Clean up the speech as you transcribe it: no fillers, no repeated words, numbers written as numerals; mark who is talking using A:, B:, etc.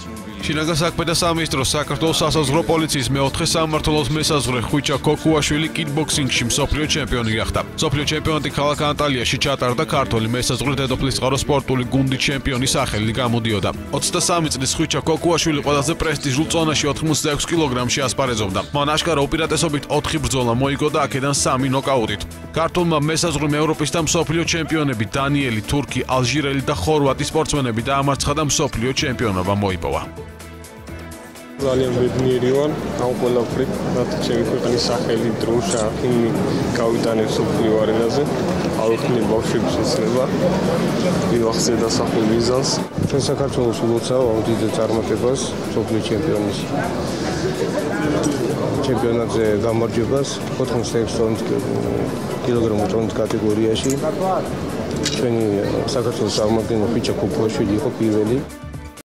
A: შინაგან საქმეთა სამინისტროს საქართველოს სასაზღვრო პოლიციის მეოთხე სამმართველოს მესაზღვრე ხვიჩა ქოქუაშვილი კიკბოქსინგში მსოფლიო ჩემპიონი გახდა. მსოფლიო ჩემპიონატი ქალაქ ანტალიაში ჩატარდა ქართული მესაზღვრე დედოფლისწყარო სპორტული გუნდის ჩემპიონის სახელი გამოდიოდა. 23 წლის ხვიჩა ქოქუაშვილი ყველაზე პრესტიჟულ წონაში 86 კილოგრამში ასპარეზობდა. მან აშკარა უპირატესობით 4 ბრძოლა მოიგო და აქედან 3 ნოკაუტით. ქართულმა მესაზღვრემ ევროპის და მსოფლიო ჩემპიონები დანიელი, თურქი, ალჟირელი და ხორვატი სპორტსმენები დაამარცხა და მსოფლიო ჩემპიონობა მოიპოვა.
B: ძალიან ბედნიერი ვარ ამ ყველაფრით, რადგან ჩემი ქვეყნის სახელი დროშა ჰიმნი გავიტანე მსოფლიო არენაზე. ავიხსნი ბავშვებს შეცდება ვიღახსე დასახულ მიზანს.
C: ჩვენ საქართველოს ულოცავ ამ დიდ წარმატებას მსოფლიო ჩემპიონის ჩემპიონატზე გამარჯვებას 86 კილოგრამის ტონის კატეგორიაში. ჩვენი საქართველოს წარმომადგენელი ხვიჩა ქოქუაშვილი იყო პირველი.